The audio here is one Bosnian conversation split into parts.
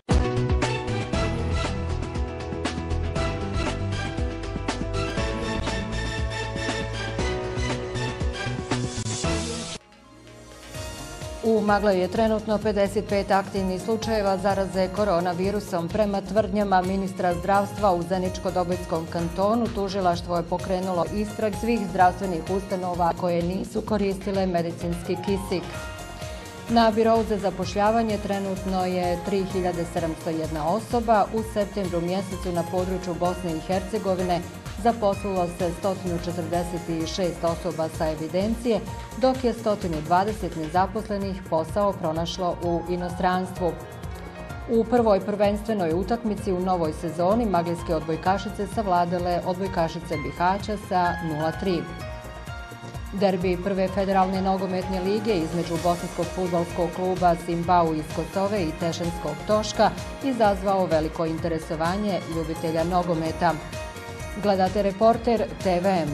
U Maglaju je trenutno 55 aktivnih slučajeva zaraze koronavirusom. Prema tvrdnjama ministra zdravstva u Zeničko-Dobojskom kantonu, tužilaštvo je pokrenulo istrag svih zdravstvenih ustanova koje nisu koristile medicinski kisik. Na birou za zapošljavanje trenutno je 3701 osoba. U septembru mjesecu na području Bosne i Hercegovine zaposlilo se 146 osoba sa evidencije, dok je 120 nezaposlenih posao pronašlo u inostranstvu. U prvoj prvenstvenoj utakmici u novoj sezoni maglijske odbojkašice savladale odbojkašice Bihaća sa 0-3. Derbi prve federalne nogometne lige između bosanskog fudbalskog kluba Simbau iz Kosove i Tešanskog Toška izazvao veliko interesovanje ljubitelja nogometa. Gledate Reporter TVM.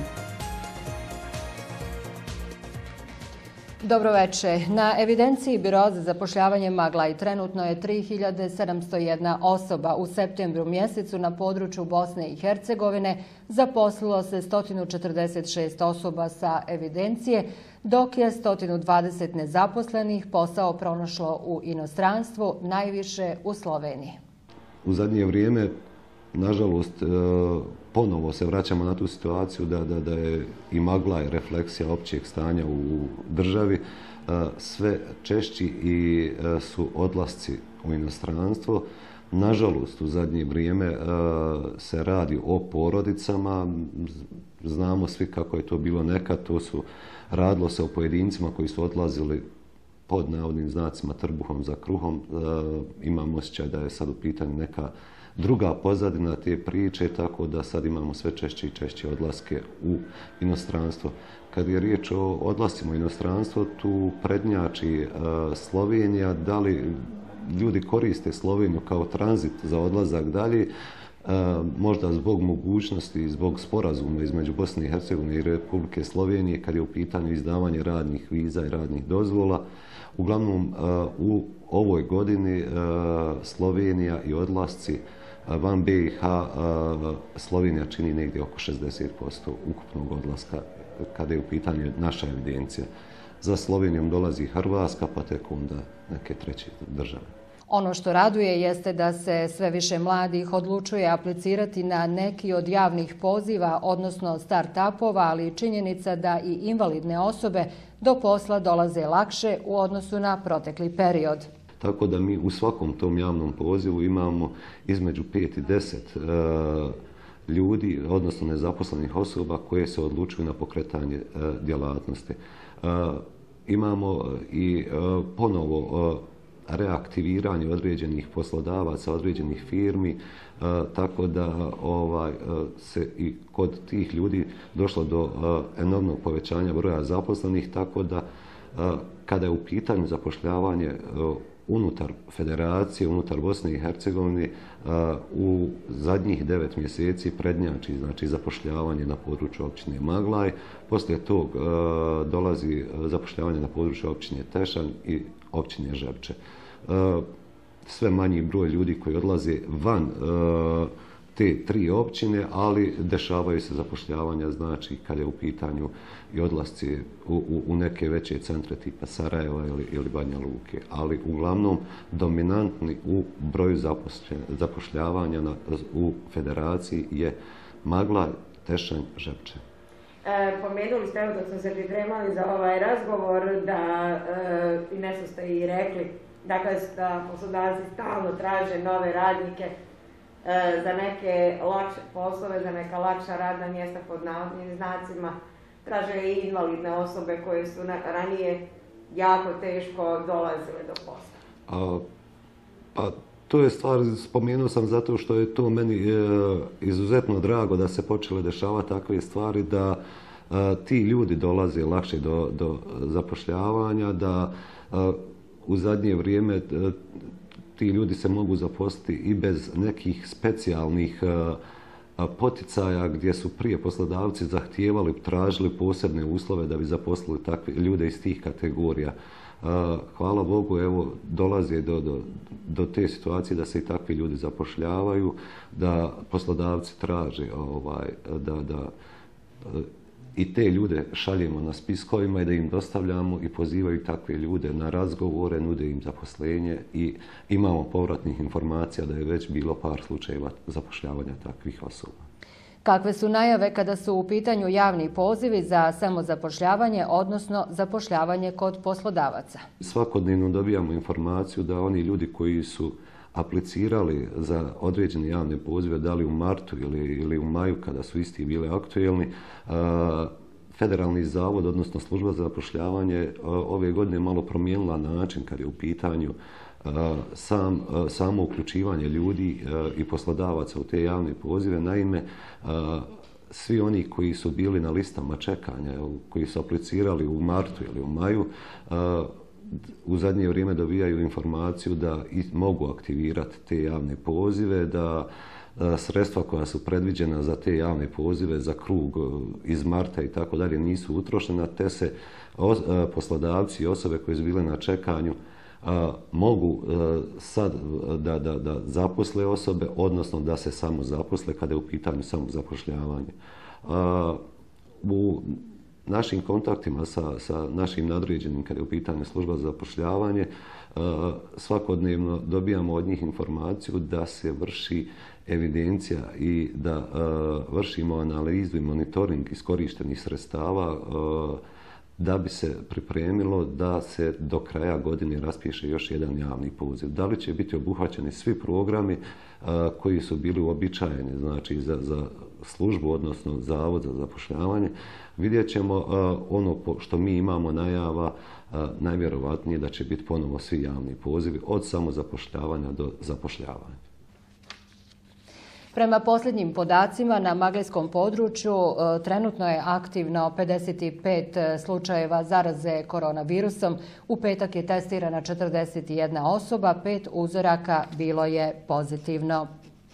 Dobroveče. Na evidenciji Biroa za zapošljavanje Maglaj trenutno je 3701 osoba. U septembru mjesecu na području Bosne i Hercegovine zaposlilo se 146 osoba sa evidencije, dok je 120 nezaposlenih posao pronašlo u inostranstvu, najviše u Sloveniji. U zadnje vrijeme, nažalost, ponovo se vraćamo na tu situaciju da je i Maglaj refleksija općeg stanja u državi. Sve češći i su odlasci u inostranstvo. Nažalost, u zadnje vrijeme se radi o porodicama. Znamo svi kako je to bilo nekad. Radilo se o pojedincima koji su odlazili pod navodnim znacima trbuhom za kruhom. Imamo osjećaj da je sad u pitanju neka druga pozadina te priče, tako da sad imamo sve češće i češće odlaske u inostranstvo. Kad je riječ o odlascima u inostranstvo, tu prednjači Slovenija. Da li ljudi koriste Sloveniju kao tranzit za odlazak dalje? Možda zbog mogućnosti, zbog sporazuma između Bosne i Hercegovine i Republike Slovenije kad je u pitanju izdavanje radnih viza i radnih dozvola. Uglavnom, u ovoj godini Slovenija i odlasci van BiH, Slovenija čini negdje oko 60% ukupnog odlaska kada je u pitanju naša evidencija. Za Slovenijom dolazi Hrvatska, pa tek onda neke treće države. Ono što raduje jeste da se sve više mladih odlučuje aplicirati na neki od javnih poziva, odnosno start-upova, ali i činjenica da i invalidne osobe do posla dolaze lakše u odnosu na protekli period. Tako da mi u svakom tom javnom pozivu imamo između 5 i 10 ljudi, odnosno nezaposlenih osoba koje se odlučuju na pokretanje djelatnosti. Imamo i ponovo reaktiviranje određenih poslodavaca, određenih firmi, tako da se i kod tih ljudi došlo do enormnog povećanja broja zaposlenih, tako da kada je u pitanju zapošljavanje unutar federacije, unutar Bosne i Hercegovine, u zadnjih 9 mjeseci prednjači zapošljavanje na području općine Maglaj. Poslije tog dolazi zapošljavanje na području općine Tešan i općine Žepče. Sve manji broj ljudi koji odlaze van te tri općine, ali dešavaju se zapošljavanja, znači kad je u pitanju i odlasci u neke veće centre tipa Sarajeva ili Banja Luke, ali uglavnom dominantni u broju zapošljavanja u federaciji je Maglaj, Tešanj, Žepče. Pomenuli ste, evo dok smo se pripremali za ovaj razgovor, da i nešto ste i rekli, dakle da poslodavci stalno traže nove radnike za neke lakše poslove, za neka lakša radna mjesta pod navodnim znacima. Traže i invalidne osobe koje su ranije jako teško dolazile do posla. Pa to je stvar, spomenuo sam zato što je to meni izuzetno drago da se počele dešavati takve stvari, da ti ljudi dolaze lakše do zapošljavanja, da u zadnje vrijeme ti ljudi se mogu zaposliti i bez nekih specijalnih poticaja gdje su prije poslodavci zahtijevali, tražili posebne uslove da bi zaposlili takve ljude iz tih kategorija. Hvala Bogu, evo, dolazi do te situacije da se i takvi ljudi zapošljavaju, da poslodavci traže da i te ljude šaljemo na spiskovima i da im dostavljamo i pozivaju takve ljude na razgovore, nude im zaposlenje i imamo povratnih informacija da je već bilo par slučajeva zapošljavanja takvih osoba. Kakve su najave kada su u pitanju javni pozivi za samozapošljavanje, odnosno zapošljavanje kod poslodavaca? Svakodnevno dobijamo informaciju da oni ljudi koji su aplicirali za određene javne pozive, da li u martu ili u maju kada su isti bili aktuelni, Federalni zavod, odnosno služba za zapošljavanje ove godine malo promijenila način kad je u pitanju samo uključivanje ljudi i poslodavaca u te javne pozive. Naime, svi oni koji su bili na listama čekanja, koji su aplicirali u martu ili u maju, u zadnje vrijeme dobijaju informaciju da mogu aktivirati te javne pozive, da sredstva koja su predviđena za te javne pozive, za krug iz marta i tako dalje nisu utrošena, te se poslodavci i osobe koje su bile na čekanju mogu sad da zaposle osobe, odnosno da se samo zaposle kada je u pitanju samo zapošljavanje. U našim kontaktima sa našim nadređenim kada je u pitanju služba za zapošljavanje, svakodnevno dobijamo od njih informaciju da se vrši evidencija i da vršimo analizu i monitoring iskorištenih sredstava da bi se pripremilo da se do kraja godine raspiše još jedan javni poziv. Da li će biti obuhvaćeni svi programi koji su bili uobičajeni, znači za službu, odnosno Zavod za zapošljavanje, vidjet ćemo. Ono što mi imamo najava, najvjerovatnije da će biti ponovo svi javni pozivi od samozapošljavanja do zapošljavanja. Prema posljednjim podacima na maglijskom području trenutno je aktivno 55 slučajeva zaraze koronavirusom. U petak je testirana 41 osoba, 5 uzoraka bilo je pozitivno.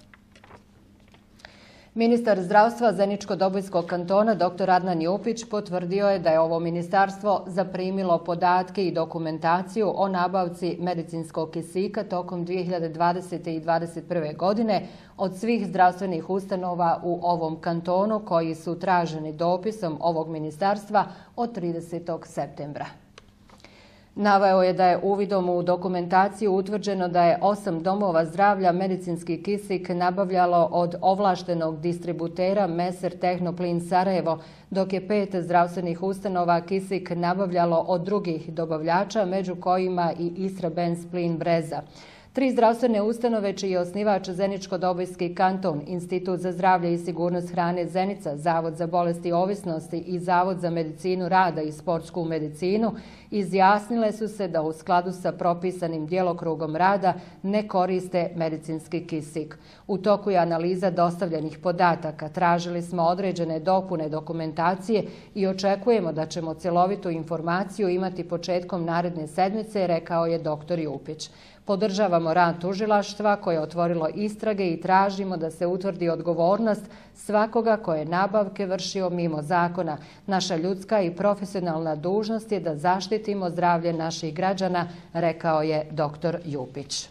Ministar zdravstva Zeničko-Dobojskog kantona dr. Adnan Jupić potvrdio je da je ovo ministarstvo zaprimilo podatke i dokumentaciju o nabavci medicinskog kisika tokom 2020. i 2021. godine od svih zdravstvenih ustanova u ovom kantonu koji su traženi dopisom ovog ministarstva od 30. septembra. Naveo je da je uvidom u dokumentaciju utvrđeno da je 8 domova zdravlja medicinski kisik nabavljalo od ovlaštenog distributera Meser Tehnoplin Sarajevo, dok je 5 zdravstvenih ustanova kisik nabavljalo od drugih dobavljača, među kojima i Istra-Benz Plin Breza. 3 zdravstvene ustanove čiji je osnivač Zeničko-Dobojski kanton, Institut za zdravlje i sigurnost hrane Zenica, Zavod za bolesti i ovisnosti i Zavod za medicinu rada i sportsku medicinu izjasnile su se da u skladu sa propisanim djelokrugom rada ne koriste medicinski kisik. U toku je analiza dostavljenih podataka. Tražili smo određene dopune dokumentacije i očekujemo da ćemo cjelovitu informaciju imati početkom naredne sedmice, rekao je dr. Jupić. Podržavamo rad tužilaštva koje je otvorilo istrage i tražimo da se utvrdi odgovornost svakoga koje je nabavke vršio mimo zakona. Naša ljudska i profesionalna dužnost je da zaštitimo zdravlje naših građana, rekao je dr. Jupić.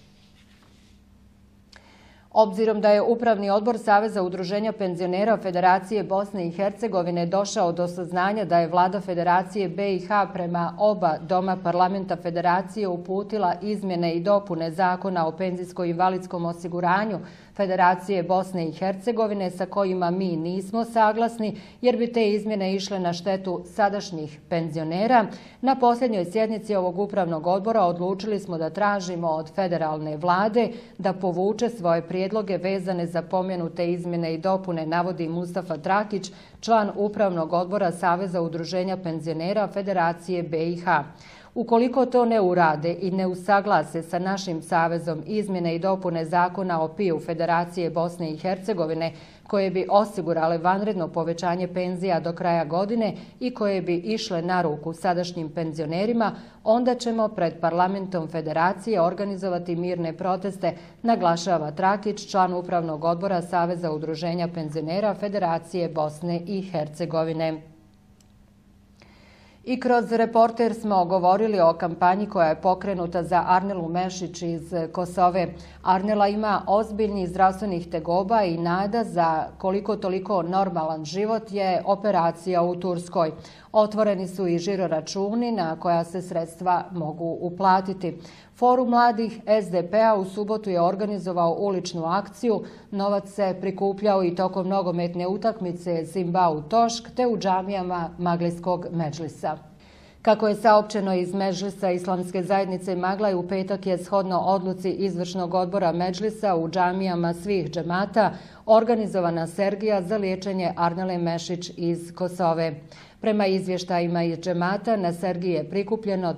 Obzirom da je Upravni odbor Saveza udruženja penzionera Federacije Bosne i Hercegovine došao do saznanja da je vlada Federacije BiH prema oba doma parlamenta Federacije uputila izmjene i dopune Zakona o penzijsko-invalidskom osiguranju Federacije Bosne i Hercegovine sa kojima mi nismo saglasni jer bi te izmjene išle na štetu sadašnjih penzionera, na posljednjoj sjednici ovog upravnog odbora odlučili smo da tražimo od federalne vlade da povuče svoje prijedloge vezane za pomenute izmjene i dopune, navodi Mustafa Trakić, član upravnog odbora Saveza udruženja penzionera Federacije BiH. Ukoliko to ne urade i ne usaglase sa našim savezom izmjene i dopune Zakona o PIO Federacije Bosne i Hercegovine, koje bi osigurale vanredno povećanje penzija do kraja godine i koje bi išle na ruku sadašnjim penzionerima, onda ćemo pred parlamentom Federacije organizovati mirne proteste, naglašava Trakić, član upravnog odbora Saveza udruženja penzionera Federacije Bosne i Hercegovine. I kroz Reporter smo govorili o kampanji koja je pokrenuta za Arnelu Mešić iz Kosove. Arnela ima ozbiljnih zdravstvenih tegoba i nada za koliko toliko normalan život je operacija u Turskoj. Otvoreni su i žiro računi na koja se sredstva mogu uplatiti. Forum mladih SDP-a u subotu je organizovao uličnu akciju. Novac se prikupljao i tokom nogometne utakmice Zimbau-Tošk te u džamijama Maglijskog medžlisa. Kako je saopćeno iz Medžlisa Islamske zajednice Maglaj, u petak je shodno odluci izvršnog odbora Medžlisa u džamijama svih džemata organizovana sergija za liječenje Arnele Mešić iz Kosove. Prema izvještajima iz džemata na sergiji je prikupljeno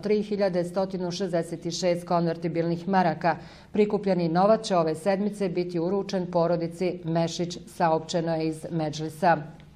3166 konvertibilnih maraka. Prikupljeni novac će ove sedmice biti uručen porodici Mešić, saopćeno je iz Medžlisa.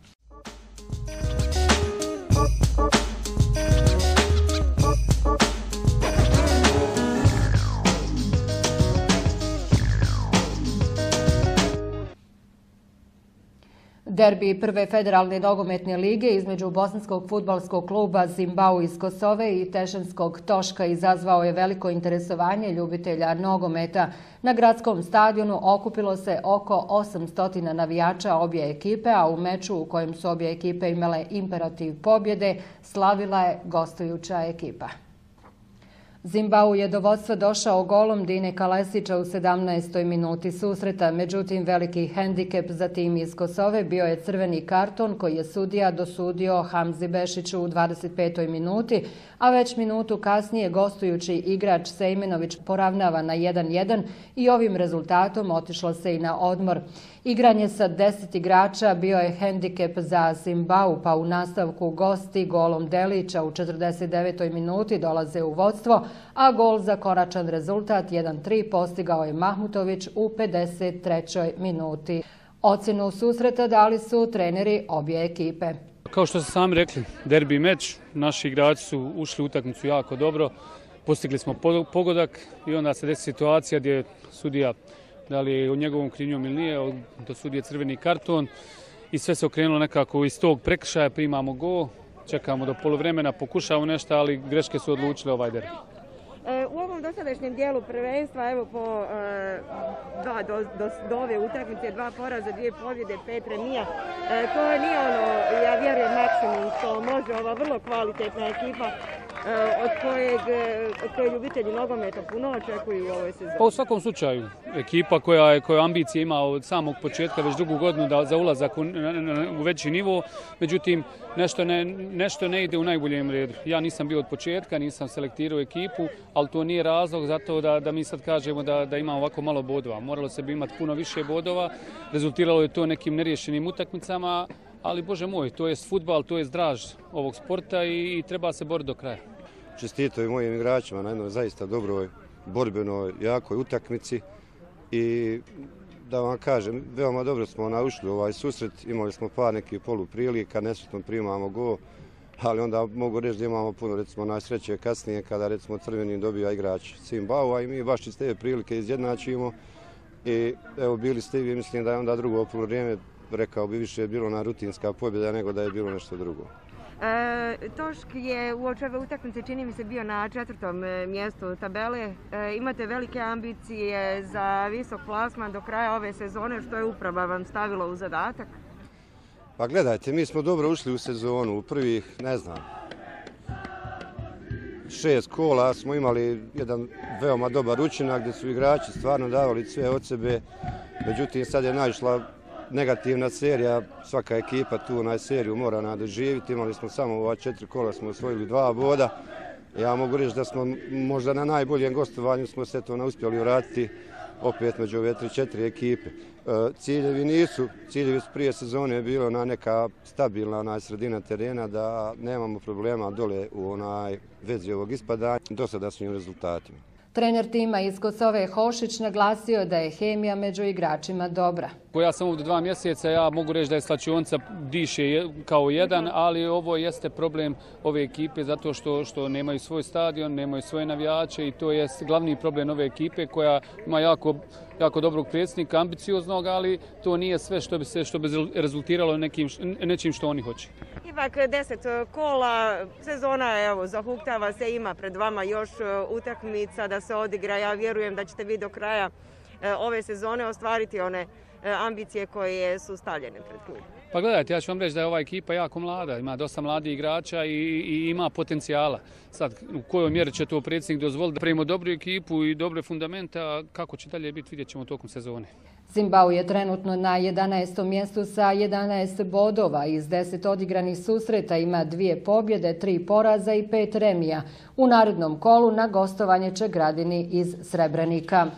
Derbi prve federalne nogometne lige između bosanskog fudbalskog kluba Zimbau iz Kosove i Tešanskog Toška izazvao je veliko interesovanje ljubitelja nogometa. Na gradskom stadionu okupilo se oko 800 navijača obje ekipe, a u meču u kojem su obje ekipe imale imperativ pobjede, slavila je gostujuća ekipa. Zimbau je do vodstva došao golom Dine Kalesića u 17. minuti susreta, međutim veliki hendikep za tim iz Kosove bio je crveni karton koji je sudija dosudio Hamzi Bešiću u 25. minuti, a već minutu kasnije gostujući igrač Sejmenović poravnava na 1:1 i ovim rezultatom otišlo se i na odmor. Igranje sa 10 igrača bio je hendikep za Zimbau, pa u nastavku gosti golom Delića u 49. minuti dolaze u vodstvo, a gol za konačan rezultat 1:3 postigao je Mahmutović u 53. minuti. Ocjenu susreta dali su treneri obje ekipe. Kao što ste sami rekli, derbi meč, naši igrači su ušli u utakmicu jako dobro, postigli smo pogodak i onda se desi situacija gdje sudija, da li je u njegovom krivnjom ili nije, dosudio crveni karton i sve se okrenulo nekako iz tog prekršaja, primamo gol, čekamo do poluvremena, pokušavamo nešto, ali greške su odlučile ovaj derbi. U ovom dosadašnjem dijelu prvenstva, evo do ove utakmice, 2 poraza, 2 pobjede, 5 remija. To nije ono, ja vjerujem, maksimum što može ova vrlo kvalitetna ekipa od koje ljubitelji nogometa puno očekuju u ovoj sezoni. Pa u svakom slučaju, ekipa koja ambicije ima od samog početka već drugu godinu za ulazak u veći nivo, međutim nešto ne ide u najboljem redu. Ja nisam bio od početka, nisam selektirao ekipu, ali to nije razlog za to da mi sad kažemo da ima ovako malo bodova. Moralo se bi imati puno više bodova, rezultiralo je to nekim neriješenim utakmicama, ali Bože moj, to je fudbal, to je draž ovog sporta i treba se boriti do kraja. Čestito i mojim igračima na jednoj zaista dobroj, borbenoj, jakoj utakmici i da vam kažem, veoma dobro smo ušli u ovaj susret, imali smo par nekih poluprilika, nesretno primamo gol, ali onda mogu reći da imamo puno, recimo, najsreće kasnije kada, recimo, crveni dobija igrač Zimbau, i mi baš iz te prilike izjednačimo i evo bili ste vi, mislim da je onda drugo poluvrijeme, rekao bi, više je bilo na rutinska pobjeda nego da je bilo nešto drugo. Tošk je u ove utakmice, čini mi se, bio na 4. mjestu tabele. Imate velike ambicije za visok plasman do kraja ove sezone, što je uprava vam stavila u zadatak? Pa gledajte, mi smo dobro ušli u sezonu. U prvih, 6 kola smo imali jedan veoma dobar učinak gdje su igrači stvarno davali sve od sebe. Međutim, sad je naišla negativna serija, svaka ekipa tu seriju mora nadoživjeti. Imali smo samo ova 4 kola, smo osvojili 2 boda. Ja mogu reći da smo možda na najboljem gostovanju smo se to uspjeli vratiti opet među ove 3-4 ekipe. Ciljevi su prije sezone bilo na neka stabilna sredina terena, da nemamo problema dole u vezi ovog ispadanja dosadašnjim rezultatima. Trener tima iz Kosove Hošić naglasio da je hemija među igračima dobra. Ja sam ovdje 2 mjeseca, ja mogu reći da je slačionica diše kao jedan, ali ovo jeste problem ove ekipe zato što nemaju svoj stadion, nemaju svoje navijače i to je glavni problem ove ekipe koja ima jako jako dobrog predsjednika, ambicioznog, ali to nije sve što bi rezultiralo nečim što oni hoće. Ipak 10 kola, sezona evo, zahuktava se, ima pred vama još utakmica da se odigra. Ja vjerujem da ćete vi do kraja ove sezone ostvariti one ambicije koje su stavljene pred klub. Pa gledajte, ja ću vam reći da je ova ekipa jako mlada, ima dosta mladih igrača i ima potencijala. Sad, u kojoj mjeri će to predsjednik dozvoliti da pravimo dobru ekipu i dobre fundamente, a kako će dalje biti, vidjet ćemo tokom sezone. Zimbabwe je trenutno na 11. mjestu sa 11 bodova. Iz 10 odigranih susreta ima 2 pobjede, 3 poraza i 5 remija. U narednom kolu na gostovanje će Gradini iz Srebrenika.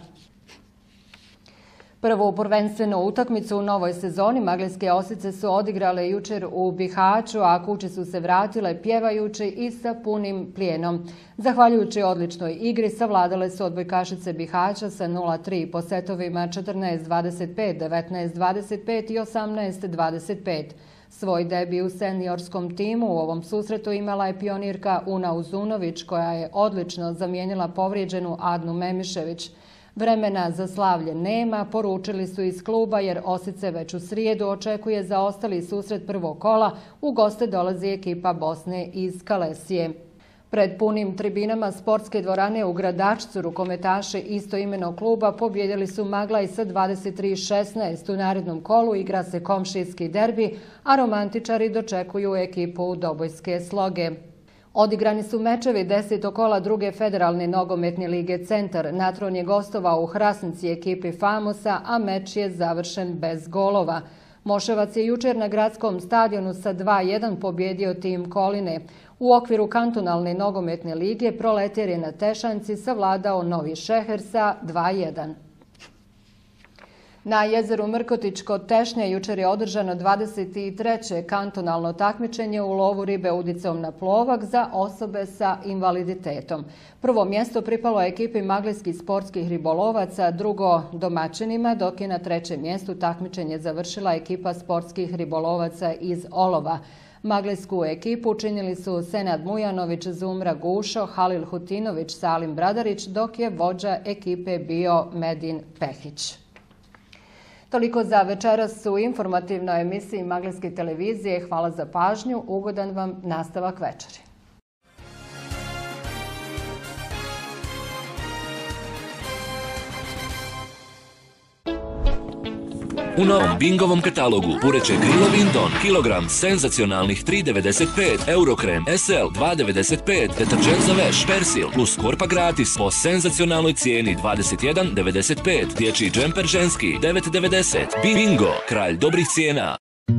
Prvu prvenstvenu utakmicu u novoj sezoni Maglinske osice su odigrale jučer u Bihaću, a kući su se vratile pjevajući i sa punim plijenom. Zahvaljujući odličnoj igri savladale su odbojkašice Bihaća sa 0-3 po setovima 14-25, 19-25 i 18-25. Svoj debi u seniorskom timu u ovom susretu imala je pionirka Una Uzunović, koja je odlično zamijenila povrijeđenu Adnu Memišević. Vremena za slavlje nema, poručili su iz kluba, jer Osice već u srijedu očekuje zaostali susret prvog kola. U goste dolazi ekipa Bosne iz Kalesije. Pred punim tribinama sportske dvorane u Gradačcu rukometaši istoimenog kluba pobjedili su Maglaj sa 23-16. U narednom kolu igra se komšijski derbi, a romantičari dočekuju ekipu Dobojske Sloge. Odigrani su mečevi 10. kola druge federalne nogometne lige Centar. Natron je gostovao u Hrasnici ekipi Famosa, a meč je završen bez golova. Moševac je jučer na gradskom stadionu sa 2-1 pobjedio tim Koline. U okviru kantonalne nogometne lige Proletar je na Tešanci savladao Novi Šeher sa 2-1. Na jezeru Mrkotić kod Tešnje jučer je održano 23. kantonalno takmičenje u lovu ribe udicom na plovak za osobe sa invaliditetom. Prvo mjesto pripalo ekipi maglijskih sportskih ribolovaca, drugo domaćinima, dok je na trećem mjestu takmičenje završila ekipa sportskih ribolovaca iz Olova. Maglijsku ekipu činili su Senad Mujanović, Zumra Gušo, Halil Hutinović, Salim Bradarić, dok je vođa ekipe bio Medin Pehić. Toliko za večeras u informativnoj emisiji Maglinske televizije. Hvala za pažnju, ugodan vam nastavak večeri. U novom Bingovom katalogu pureće krilo Vinton, kilogram senzacionalnih 3,95, Eurokrem SL 2,95, deterđent za veš Persil plus korpa gratis po senzacionalnoj cijeni 21,95, dječji džemper ženski 9,90. Bingo, kralj dobrih cijena.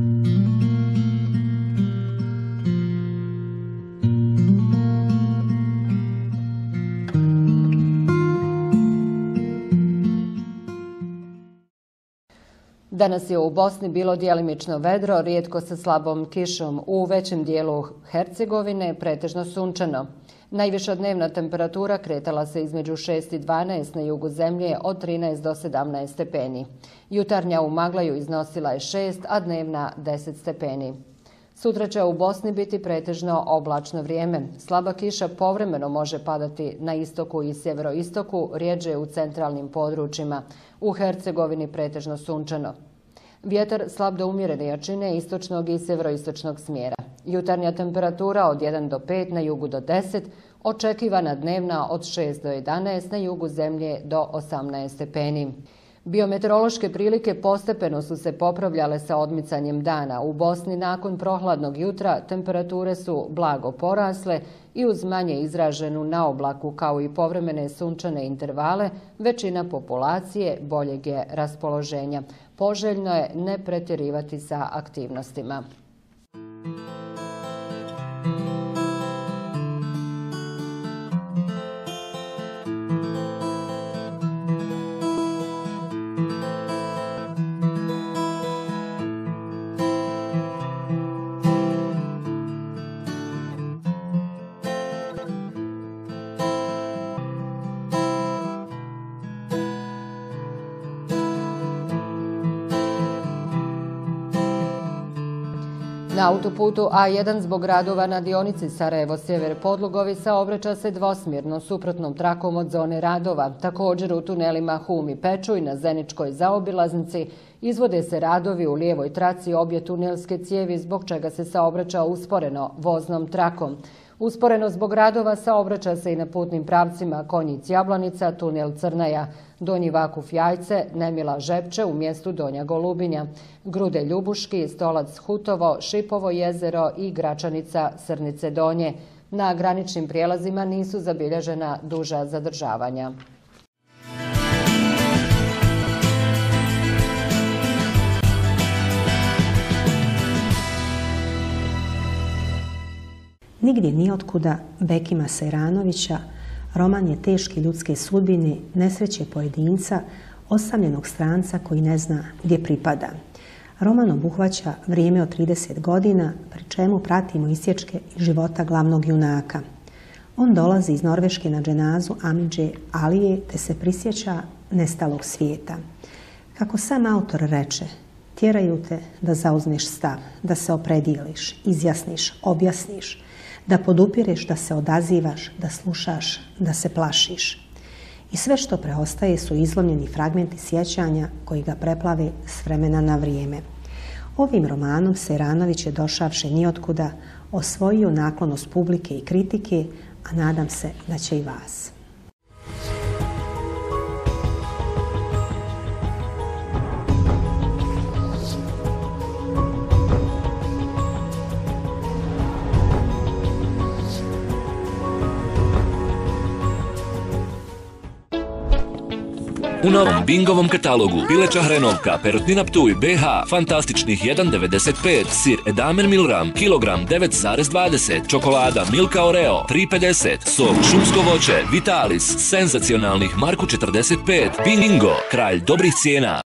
Danas je u Bosni bilo djelimično vedro, rijetko sa slabom kišom. U većem dijelu Hercegovine pretežno sunčano. Najviša dnevna temperatura kretala se između 6 i 12, na jugu zemlje od 13 do 17 stepeni. Jutarnja u Maglaju iznosila je 6, a dnevna 10 stepeni. Sutra će u Bosni biti pretežno oblačno vrijeme. Slaba kiša povremeno može padati na istoku i sjeveroistoku, rijeđe u centralnim područjima. U Hercegovini pretežno sunčano. Vjetar slab do umjerene jačine istočnog i sjeveroistočnog smjera. Jutarnja temperatura od 1 do 5, na jugu do 10, očekivana dnevna od 6 do 11, na jugu zemlje do 18 stepeni. Biometeorološke prilike postepeno su se popravljale sa odmicanjem dana. U Bosni nakon prohladnog jutra temperature su blago porasle i uz manje izraženu naoblaku kao i povremene sunčane intervale, većina populacije boljeg je raspoloženja. Poželjno je ne pretjerivati sa aktivnostima. Na autoputu A1 zbog radova na dionici Sarajevo-Sjever Podlugovi saobraća se dvosmjerno suprotnom trakom od zone radova. Također u tunelima Hum i Pečuj na Zeničkoj zaobilaznici izvode se radovi u lijevoj traci obje tunelske cijevi zbog čega se saobraća usporeno voznom trakom. Usporeno zbog radova saobraća se i na putnim pravcima Konjic-Jablanica, tunel Crnaja, Donji Vakuf-Jajce, Nemila-Žepče u mjestu Donja Golubinja, Grude-Ljubuški, Stolac-Hutovo, Šipovo jezero i Gračanica-Srnice Donje. Na graničnim prijelazima nisu zabilježena duža zadržavanja. Nigdje nijotkuda Bekima Sejranovića roman je teške ljudske sudbine, nesreće pojedinca, osamljenog stranca koji ne zna gdje pripada. Roman obuhvaća vrijeme od 30 godina, pri čemu pratimo isječke iz života glavnog junaka. On dolazi iz Norveške na dženazu Amidže Alije te se prisjeća nestalog svijeta. Kako sam autor reče, tjeraju te da zauzmeš stav, da se opredijeliš, izjasniš, objasniš, da podupireš, da se odazivaš, da slušaš, da se plašiš. I sve što preostaje su izlomljeni fragmenti sjećanja koji ga preplave s vremena na vrijeme. Ovim romanom Sejranović je došavši nijotkuda osvojio naklonost publike i kritike, a nadam se da će i vas. U novom Bingovom katalogu pileća hrenovka, perutnina Ptuj BH, fantastičnih 1,95, sir Edamer Milram, kilogram 9,20, čokolada Milka Oreo 3,50, sok šumsko voće Vitalis, senzacionalnih Marku 45, Bingo, kralj dobrih cijena.